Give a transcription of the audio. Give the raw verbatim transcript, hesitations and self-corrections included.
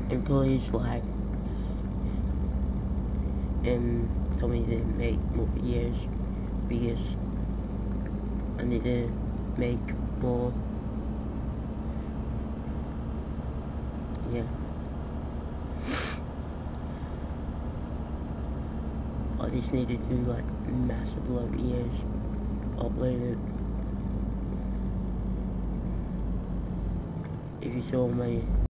employees like and told me to make more videos because I need to make more. Yeah. I just need to do like massive load videos, upload it. If you saw my